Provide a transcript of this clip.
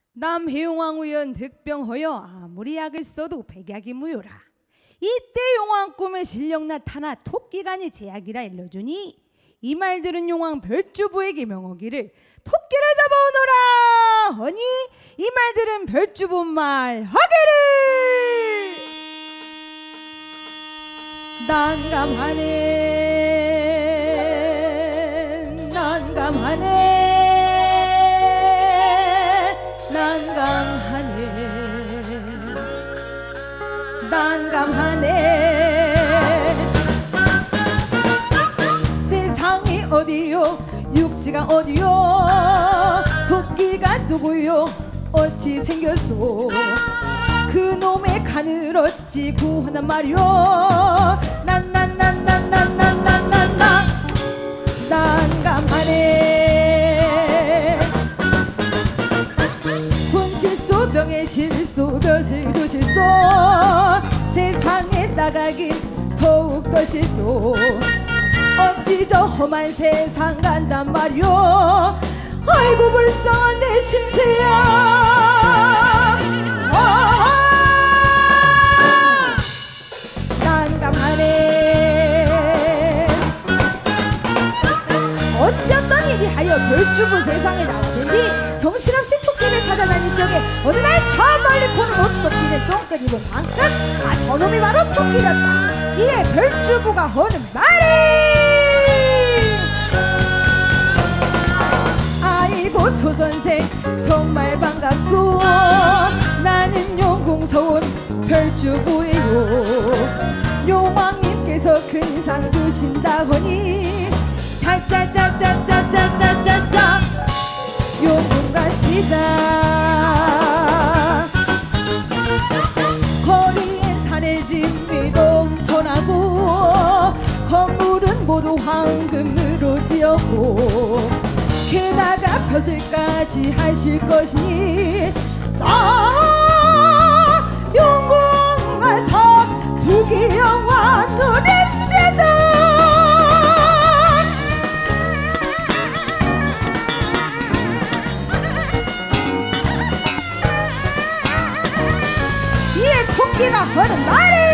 남해용왕우연 득병허여 아무리 약을 써도 백약이 무효라. 이때 용왕 꿈에 실력 나타나 토끼간이 제약이라 일러주니 이 말 들은 용왕 별주부에게 명하기를 토끼를 잡아오너라 하니 이 말 들은 별주부 말 하기를 난감하네 난감하네 난감하네 난감하네 세상이 어디요 육지가 어디요 토끼가 누구요 어찌 생겼소 그놈의 간을 어찌 구하단 말이요 난감하네 혼실소 명예실소 벼슬도 실소 세상에 나가긴 더욱더 실소 어찌 저 험한 세상 간단 말이오 아이고 불쌍한 내 신세야 난감하네 어찌었던 일이 하여 별주부 세상에 나왔는디 정신없이 토끼를 찾아다닐 적에 어느 날 저 멀리 보는 옷 토끼는 쫑긋 입은 방긋 아 저놈이 바로 토끼였다 이에 별주부가 하는 말이 아이고 토선생 정말 반갑소 나는 용궁서온 별주부예요 용왕님께서 큰 상 주신다 하니 짜짜짜짜짜짜짜짜 용궁 갑시다 거리엔 산의 집이 넘쳐나고 건물은 모두 황금으로 지었고 게다가 벼슬까지 하실 것이니 용궁 가서 부귀영화 누립시다 이에 토끼가 하는 말이